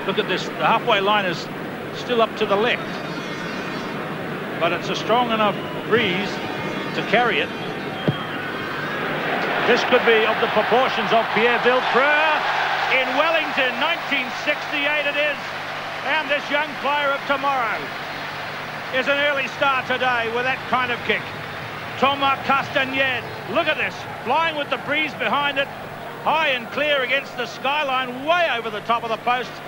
Look at this. The halfway line is still up to the left. But it's a strong enough breeze to carry it. This could be of the proportions of Pierre Villepreux in Wellington, 1968 it is. And this young player of tomorrow is an early star today with that kind of kick. Thomas Castaignède, look at this, flying with the breeze behind it, high and clear against the skyline, way over the top of the post.